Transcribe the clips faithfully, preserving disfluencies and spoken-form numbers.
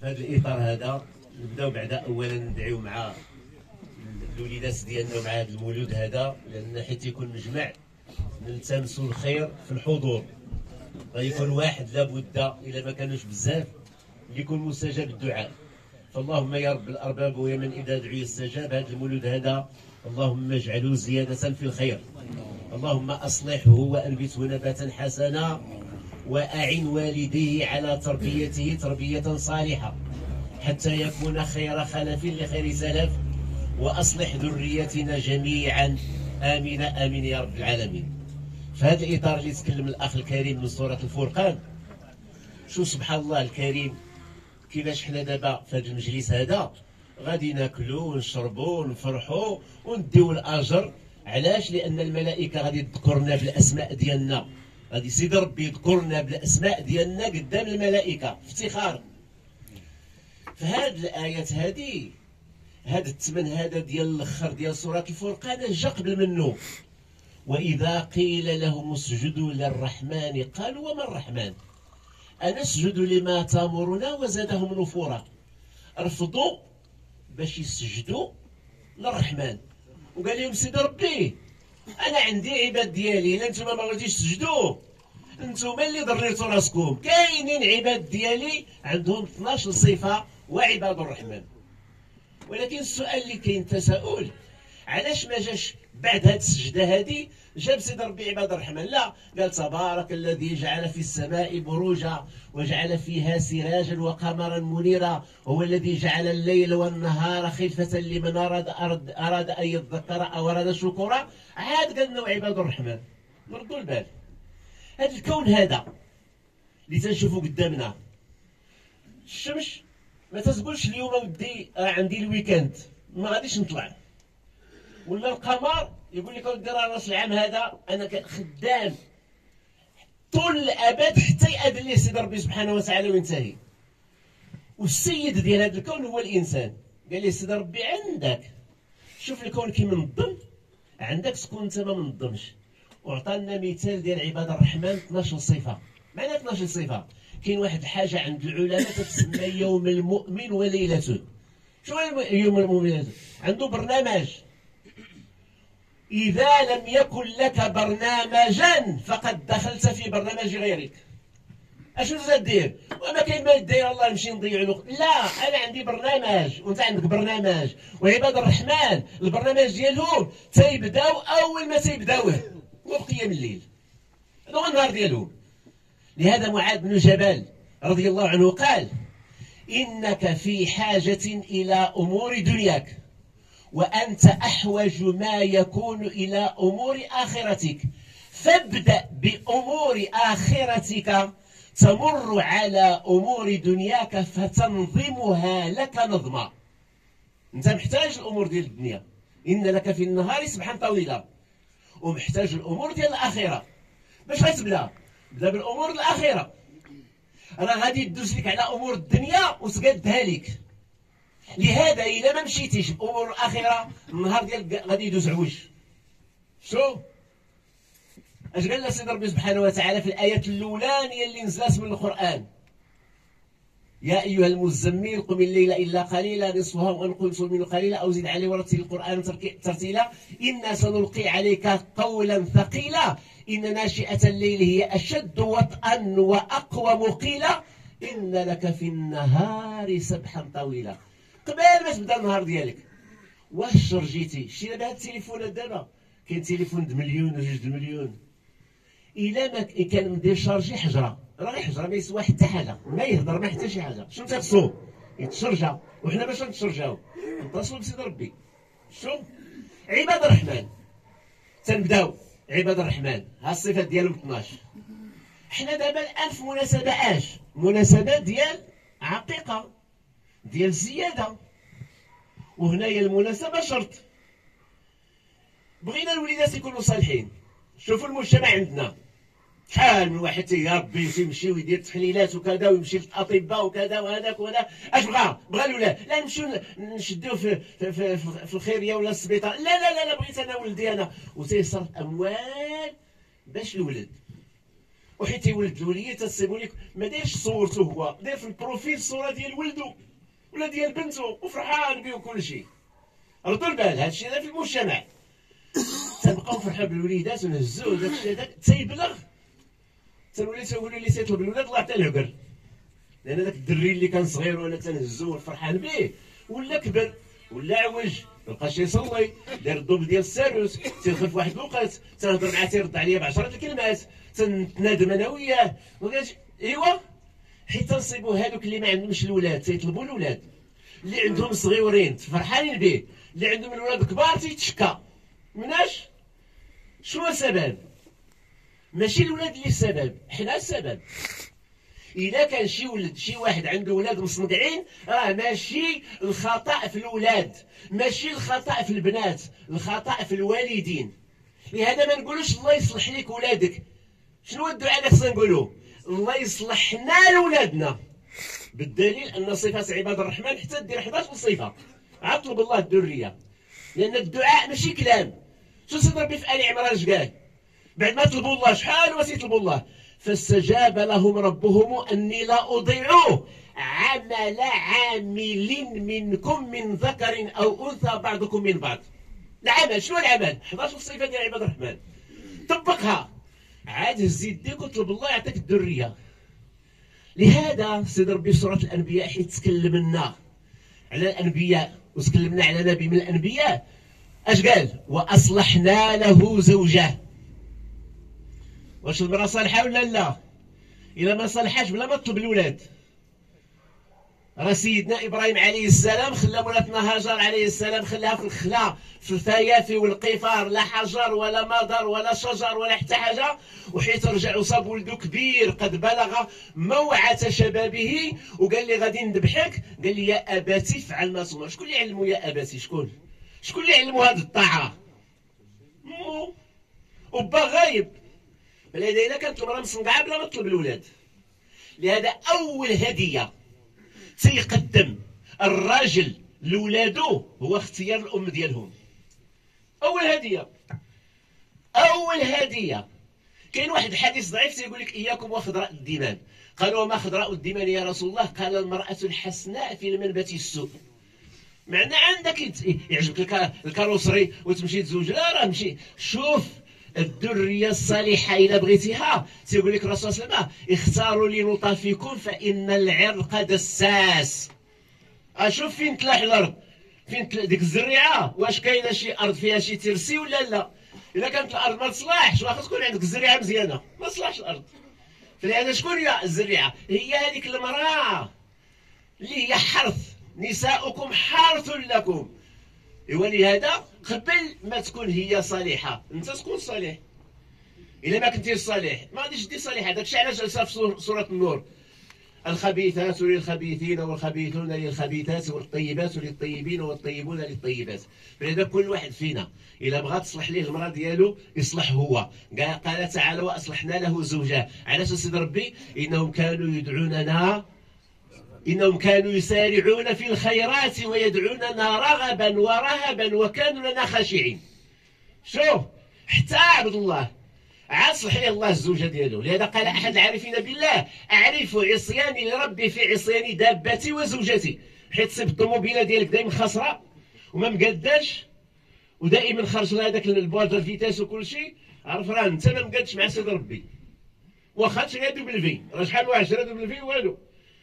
هذا الاطار هذا نبداو بعدا اولا ندعيو مع الوليدات ديالنا ومع هذا المولود هذا، لان حيت يكون مجمع نلتمسوا الخير في الحضور. غيكون واحد لابد الا ما كانوش بزاف اللي يكون مستجاب الدعاء. فاللهم يا رب الارباب ويا من اذا دعي استجاب، هذا المولود هذا اللهم اجعله زياده في الخير. اللهم اصلحه وانبته نباتا حسنا، واعن والديه على تربيته تربيه صالحه حتى يكون خير خلف لخير سلف، واصلح ذريتنا جميعا. امين امين يا رب العالمين. في هذا الاطار اللي تكلم الاخ الكريم من سوره الفرقان، شو سبحان الله الكريم كيفاش حنا دابا في هذا المجلس هذا غادي ناكلوا ونشربوا ونفرحوا ونديو الاجر. علاش؟ لان الملائكه غادي تذكرنا بالاسماء ديالنا، غادي سيدي ربي يذكرنا بالاسماء ديالنا قدام الملائكه افتخار. في هذه الايات هذه هذا الثمن هذا ديال الاخر ديال سوره الفرقان جا قبل منه. واذا قيل لهم اسجدوا للرحمن قالوا وما الرحمن أنسجد لما تامرنا وزادهم نفورا. رفضوا باش يسجدوا للرحمن، وقال لهم سيدي ربي انا عندي عباد ديالي، الا نتوما ما غاديش تسجدوا نتوما اللي ضريتوا راسكم. كاينين عباد ديالي عندهم اثناش صفه وعباد الرحمن. ولكن السؤال اللي كاين تساؤل، علاش ما جاش بعد هذه السجده هذه جاب سيدي ربي عباد الرحمن؟ لا، قال تبارك الذي جعل في السماء بروجا وجعل فيها سراجا وقمرا منيرا، هو الذي جعل الليل والنهار خلفة لمن أراد, أراد, أراد أن يذكر أو أراد شكورا. عاد قال لنا عباد الرحمن. نردوا البال، هذا الكون هذا اللي تنشوفوا قدامنا، الشمس ما تقولش اليوم ودي عندي الويكاند ما غاديش نطلع، ولا القمر يقول لك اودي راه راس العام هذا انا خدام طول الابد حتى ياذن ليه سيدي ربي سبحانه وتعالى وينتهي. والسيد ديال هذا الكون هو الانسان. قال لي سيدي ربي عندك شوف الكون كي منظم، عندك تكون انت ما منظمش. وعطانا مثال ديال عباد الرحمن اثناش صفه. معنى اثناش صفه، كاين واحد الحاجه عند العلماء تتسمى يوم المؤمن وليلته. شو هو يوم المؤمن؟ عنده برنامج. إذا لم يكن لك برنامجا فقد دخلت في برنامج غيرك. اشنو تدير؟ وما كاين ما يدير الله نمشي نضيع الوقت. لا، انا عندي برنامج وانت عندك برنامج. وعباد الرحمن البرنامج ديالهم تيبداو اول ما تيبداوه وبقيه من الليل، هذا هو النهار ديالهم. لهذا معاذ بن جبل رضي الله عنه قال انك في حاجه الى امور دنياك وأنت أحوج ما يكون إلى أمور آخرتك، فابدأ بأمور آخرتك تمر على أمور دنياك فتنظمها لك نظما. أنت محتاج الأمور ديال الدنيا، إن لك في النهار سبحا طويلا، ومحتاج الأمور ديال الآخرة. باش غتبدا؟ بدا بالأمور الآخرة. راه غادي تدوز لك على أمور الدنيا وتقادها لك. لهذا إلا ما مشيتيش بأمور الآخرة النهار ديالك غادي يدوز عوج. شو اش قال لنا سيدي ربي سبحانه وتعالى في الآيات الأولانية اللي نزلت من القرآن؟ يا أيها المزمل قم الليل إلا قليلا نصفه أو انقص منه قليلا أو زد عليه ورتل القرآن ترتيلا إنا سنلقي عليك قولا ثقيلا إن ناشئة الليل هي أشد وطئا وأقوم قيلا إن لك في النهار سبحا طويلا. قبل ما تبدا النهار ديالك واش شرجيتي؟ شتي دابا هاد التليفونات دابا كاين تليفون بمليون وجوج المليون، الا ما كان مدير شارجي حجره راه غير حجره ما يسوى حتى حاجه، ما يهضر ما حتى شي حاجه. شنو تخصو؟ يتشرجا. وحنا باش نتشرجاو نتصلوا بسيدي ربي. شو عباد الرحمن تنبداو عباد الرحمن ها الصفات ديالهم اثناش. حنا دابا الان في مناسبه اش؟ مناسبه ديال عقيقه ديال الزياده، وهنايا المناسبه شرط. بغينا الوليدات يكونوا صالحين. شوفوا المجتمع عندنا شحال من واحد يا ربي تيمشي ويدير تحليلات وكذا ويمشي للاطباء وكذا وهذاك ولا اش بغا بغا الولاد. لا نمشيو نشدوه في في, في, في الخيريه ولا السبيطار. لا لا لا لا بغيت انا ولدي انا، وتيصرف اموال باش الولد. وحيت يولد الوليه تتصيبوا لك ما دايرش صورته هو، داير في البروفيل الصوره ديال ولده ولا ديال بنته وفرحان به وكل شيء. ردوا البال هذا الشيء هذا في المجتمع. تنبقاو فرحان بالوليدات ونهزوه داك الشيء هذاك تيبلغ، تنولي تنقولوا اللي تيطلب الولاد الله يعطيه العقل، لان داك الدري اللي كان صغير وانا تنهزوه وفرحان به ولا كبر ولا عوج مبقاش يصلي، دار الدوب ديال الساروس، تيدخل في واحد الوقت تنهضر معاه تيرد عليا بعشرة الكلمات، تنتنادم انا وياه وقالش ايوا. حيت تنصيبوا هذوك اللي ما عندهمش الاولاد تيطلبوا الاولاد، اللي عندهم صغيورين فرحانين به، اللي عندهم الاولاد كبار تيتشكى. مناش شنو السبب؟ ماشي الولاد اللي السبب، حنا السبب. إذا كان شي ولد شي واحد عنده ولاد مصنقعين راه ماشي الخطأ في الولاد، ماشي الخطأ في البنات، الخطأ في الوالدين. لهذا ما نقولوش الله يصلح لك ولادك. شنو الدعاء اللي خصنا نقولو؟ الله يصلحنا لولادنا. بالدليل أن صفات عباد الرحمن حتى دير حداش صفة. عطلب الله الذرية. لأن الدعاء ماشي كلام. شو سيدي ربي في آل عمران اش قال؟ بعد ما طلبوا الله شحال واش يطلبوا الله؟ فاستجاب لهم ربهم أني لا أضيع عمل عامل منكم من ذكر أو أنثى بعضكم من بعض. العمل شنو العمل؟ حداش صفة ديال عباد الرحمن. طبقها. عاد هز يديك وطلب الله يعطيك الذرية. لهذا سيدي ربي في سورة الأنبياء حيت تكلمنا على الأنبياء وتكلمنا على نبي من الأنبياء اش قال؟ وأصلحنا له زوجه. واش المرأة صالحة ولا لا؟ إلا ما صالحاش بلا ما تطلب الولاد. راه سيدنا إبراهيم عليه السلام خلى مولاتنا هاجر عليه السلام خلاها في الخلا في الفيافي والقفار، لا حجر ولا مضر ولا شجر ولا حتى حاجة. وحيت رجع وصاب ولده كبير قد بلغ موعة شبابه وقال لي غادي نذبحك، قال لي يا أباتي فعل ما تؤمر. شكون اللي علمو يا أباتي؟ شكون؟ شكون اللي علمو هذه الطاعة؟ مو وبا غايب. فلهذا إذا كانت المرأة مصنقعة بلا ما تطلب الولاد. لهذا أول هدية تيقدم الراجل لولادو هو اختيار الأم ديالهم. أول هدية أول هدية. كاين واحد الحديث ضعيف تيقول لك إياكم وخضراء الدمان. قالوا وما خضراء الدمان يا رسول الله؟ قال المرأة الحسناء في المنبت السوء. معنى عندك يعجبك الكاروسري وتمشي تزوج، لا راه مشي شوف الذرية الصالحة إذا بغيتيها. تيقول لك الرسول صلى الله عليه وسلم اختاروا لنطافكم فإن العرق دساس. أشوف فين تلاح الأرض، فين ديك الزريعة، واش كاينة شي أرض فيها شي ترسي ولا لا؟ إذا كانت الأرض ما تصلحش واخا تكون عندك الزريعة مزيانة ما تصلحش الأرض. فلهذا شكون هي الزريعة؟ هي هذيك المرأة اللي هي حرث. نساؤكم حرث لكم. ولهذا قبل ما تكون هي صالحة انت تكون صالح. الا ما كنتيش صالح ما غاديش دير صالحة. داكشي علاش جالسه في سورة النور الخبيثات للخبيثين والخبيثون للخبيثات والطيبات للطيبين والطيبون للطيبات. فلهذا كل واحد فينا الا بغى تصلح ليه المرأة ديالو يصلح هو. قال تعالى واصلحنا له زوجه. علاش سيدي ربي؟ انهم كانوا يدعوننا إنهم كانوا يسارعون في الخيرات ويدعوننا رغبا ورهبا وكانوا لنا خاشعين. شوف حتى عبد الله عاد صلح ليه الله الزوجة ديالو. لهذا قال أحد العارفين بالله أعرف عصياني لربي في عصيان دابتي وزوجتي. حيت تصيب الطوموبيله ديالك دايما خاسرة وما مقاداش ودائما خرج لها هذاك البواط ديال الفيتاس وكل شيء، عرف راه انت ما مقادش مع سيدي ربي. واخا تشري دوبل في راه شحال واحد شرا دوبل في والو.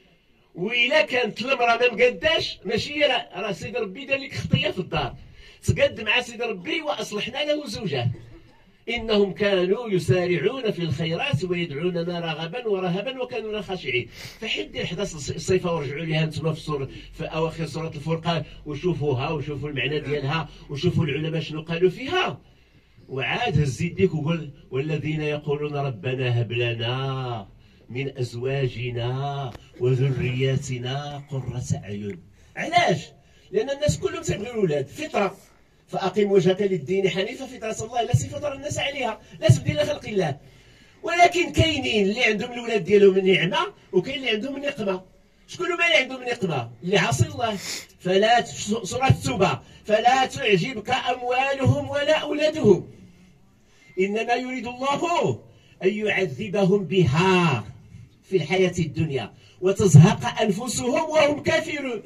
وإلا كانت المرأة ما مقاداش ماشي هي، راه سيدي ربي دار لك خطية في الدار. تقد مع سيدي ربي وأصلحنا له زوجه. إنهم كانوا يسارعون في الخيرات ويدعوننا رغبا ورهبا وكانوا لنا خاشعين. فحيت دير حداث الصفة ورجعوا لها انتم في سورة في أواخر سورة الفرقان وشوفوها وشوفوا المعنى ديالها وشوفوا العلماء شنو قالوا فيها. وعاد هز يديك وقول والذين يقولون ربنا هب لنا من أزواجنا وذرياتنا قرة أعين. علاش؟ لأن الناس كلهم تيبغيو الولاد، فطرة. فأقم وجهك للدين حنيفة فطرة الله التي فطر الناس عليها لا تبديل لخلق الله. ولكن كاينين اللي عندهم الولاد ديالهم نعمة وكاين اللي عندهم نقمة. شكون هما اللي عندهم نقمة؟ اللي عاصي الله. فلا سورة التوبة فلا تعجبك أموالهم ولا أولادهم إنما يريد الله أن يعذبهم بها في الحياة الدنيا وتزهق أنفسهم وهم كافرون.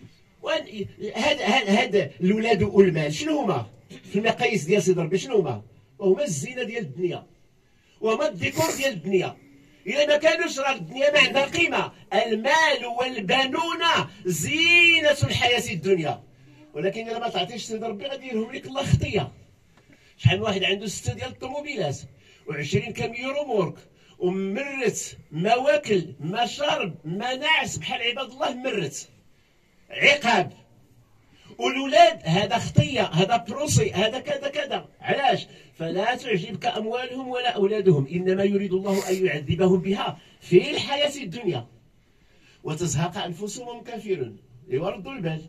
هاد هاد هاد الولاد والمال شنو هما في المقاييس ديال سيدي ربي؟ شنو هما؟ وهما الزينة ديال الدنيا، وهما الديكور ديال الدنيا. إلا ما كانوش راه الدنيا ما عندها قيمة. المال والبنون زينة الحياة الدنيا، ولكن إلا ما تعطيش سيدي ربي غادي يديرهم لك الله خطية. شحال من واحد عنده ستة ديال الطوموبيلات وعشرين كاميو رومورك ومرت ما واكل ما شرب ما نعس بحال عباد الله مرت عقاب. والولاد هذا خطية، هذا بروسي، هذا كذا كذا. علاش؟ فلا تعجبك أموالهم ولا أولادهم إنما يريد الله أن يعذبهم بها في الحياة الدنيا وتزهق أنفسهم وهم كافرون. إيوا ردوا البال،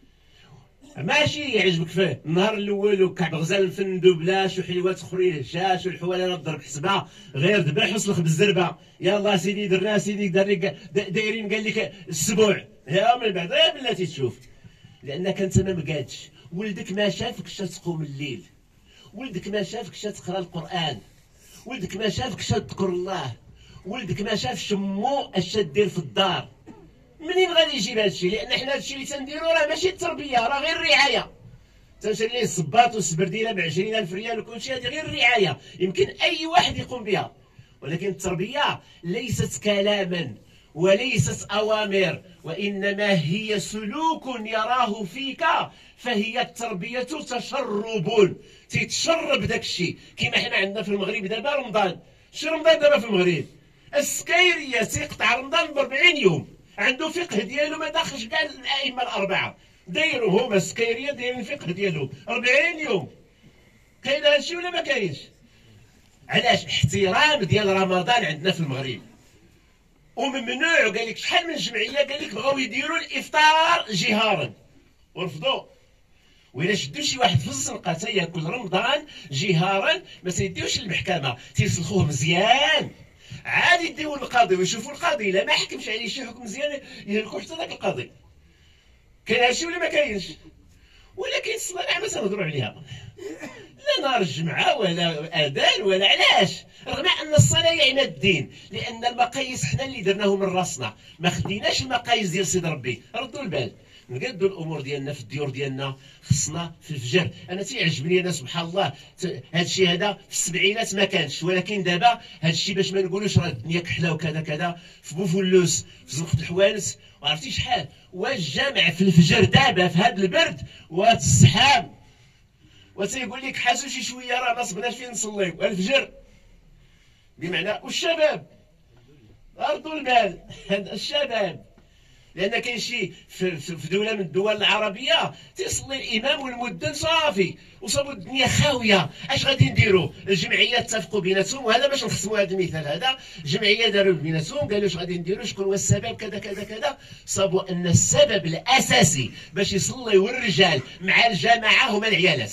ماشي يعجبك فيه النهار الاول وكعب غزال نفندو بلاش وحلوات اخرين هشاش والحواله ضرب حسبه غير ذبح وسلخ بالزربه. يلاه سيدي درنا سيدي دايرين قال لك السبوع يا من بعد غير بلاتي تشوف، لانك انت ما مقادش. ولدك ما شافكش تقوم الليل، ولدك ما شافكش تقرا القران، ولدك ما شافكش تذكر الله، ولدك ما شافش مو اش دير في الدار. منين غادي يجيب هادشي؟ لان حنا هادشي اللي تنديرو راه ماشي التربيه، راه غير الرعايه. تنشري ليه الصباط والسبرديله ب عشرين ألف ريال وكلشي، هادي غير الرعايه يمكن اي واحد يقوم بها. ولكن التربيه ليست كلاما وليست اوامر، وانما هي سلوك يراه فيك، فهي التربيه تشرب. تيتشرب داكشي. كيما حنا عندنا في المغرب دابا رمضان. شي رمضان دابا في المغرب السكايريه تيقطع رمضان ب أربعين يوم، عنده فقه ديالو ما داخلش كاع الائمه الاربعه، دايروا هما السكايريه دايرين الفقه ديالهم أربعين يوم. كاين هادشي ولا ما كاينش؟ علاش؟ احترام ديال رمضان عندنا في المغرب. وممنوع. قال لك شحال من جمعيه قال لك بغاو يديروا الافطار جهارا ورفضوا. وإلا شدوا شي واحد في الزنقه تياكل رمضان جهارا ما تيديوش للمحكمه، تيسلخوه مزيان عاد يديو للقاضي ويشوفوا القاضي. الا ما حكمش عليه شي حكم مزيان يهلكوا حتى داك القاضي. كاين هادشي ولا ما كاينش؟ ولكن الصلاه ما تنهضروا عليها، لا نهار الجمعه ولا اذان ولا. علاش؟ رغم ان الصلاه هي عماد الدين، لان المقاييس حنا اللي درناهم من راسنا، ما خديناش المقاييس ديال سيدي ربي. ردوا البال، نقادوا الامور ديالنا في الديور ديالنا. خصنا في الفجر. انا تيعجبني انا سبحان الله هذا الشيء هذا في السبعينات ما كانش، ولكن دابا هذا الشيء باش ما نقولوش راه الدنيا كحله وكذا كذا. في بوفولوس في زنقه الحوانس وعرفتي شحال والجامع في الفجر دابا في هذا البرد والسحاب، وتيقول لك حاسوا شي شويه راه ما صبناش فين نصليو الفجر. بمعنى والشباب ردوا البال الشباب، لان كاين شي في, في دوله من الدول العربيه تيصلي الامام والمؤذن صافي وصابوا الدنيا خاويه. اش غادي نديروا؟ الجمعيه اتفقوا بيناتهم، وهذا باش نخصموا هذا المثال هذا. الجمعيه داروا بيناتهم قالوا اش غادي نديروا، شكون هو السبب كذا كذا كذا. صابوا ان السبب الاساسي باش يصليوا الرجال مع الجماعه هما العيالات.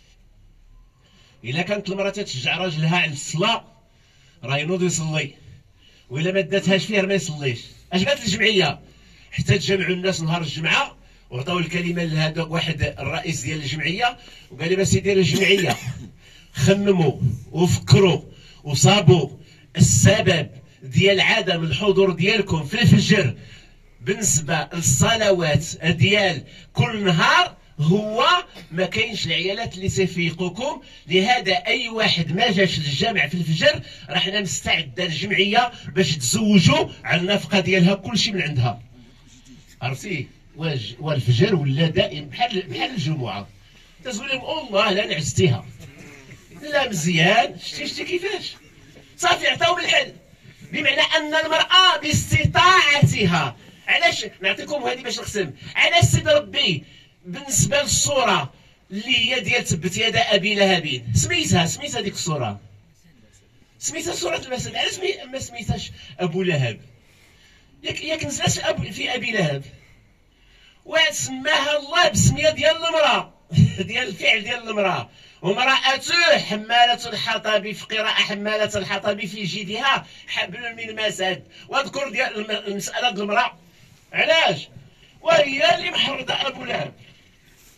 الا كانت المراه تشجع راجلها على الصلاه راه ينوض يصلي، والا ما داتهاش فيه ما يصليش. اش قالت الجمعيه؟ حتى تجمعوا الناس نهار الجمعه وعطاو الكلمه لهذا واحد الرئيس ديال الجمعيه وقال لي بس ديال الجمعيه خمموا وفكروا وصابوا السبب ديال عدم الحضور ديالكم في الفجر بالنسبه للصلوات ديال كل نهار هو ما كاينش العيالات اللي تيفيقوكم. لهذا اي واحد ما جاش للجامع في الفجر راه حنا مستعده الجمعيه باش تزوجوا على النفقه ديالها كلشي من عندها. عرفتي؟ والفجر ولا دائم بحال بحال الجمعه تقول لهم والله لا نعستيها لا مزيان. شتي شتي كيفاش؟ صافي عطاو بالحل. بمعنى ان المراه باستطاعتها. علاش نعطيكم هذه باش نقسم؟ علاش سيدي ربي بالنسبه للصوره اللي هي ديال تبت يد ابي لهب سميتها سميتها ديك الصوره سميتها سوره المسد. علاش ما سميتهاش ابو لهب؟ ياك ياك نزلت أب في ابي لهب وسماها الله بسميه ديال المراه ديال الفعل ديال المراه. وامرأته حمالة الحطب في قراءة حمالة الحطب في جيدها حبل من مسد. واذكر ديال المسألة ديال المرأة علاش؟ وهي اللي محرضة أبو لهب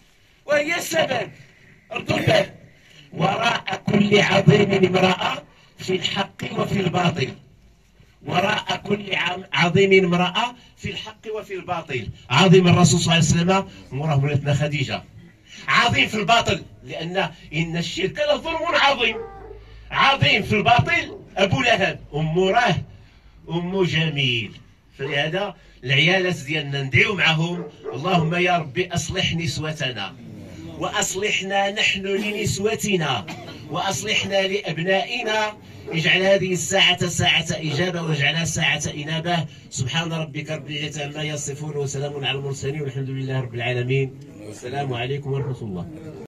وهي السبب. ردوا البال، وراء كل عظيم امرأة في الحق وفي الباطل، وراء كل عظيم امرأة في الحق وفي الباطل. عظيم الرسول صلى الله عليه وسلم مراه مولاتنا خديجة، عظيم في الباطل لأن إن الشرك لظلم عظيم، عظيم في الباطل أبو لهب، أم راه أم جميل. فلهذا العيالات ديالنا ندعيو معهم، اللهم يا ربي أصلح نسوتنا وأصلحنا نحن لنسوتنا وأصلحنا لأبنائنا، اجعل هذه الساعة ساعة إجابة واجعلها ساعة إنابة. سبحان ربك رب العزة عما يصفون وسلام على المرسلين والحمد لله رب العالمين، والسلام عليكم ورحمة الله.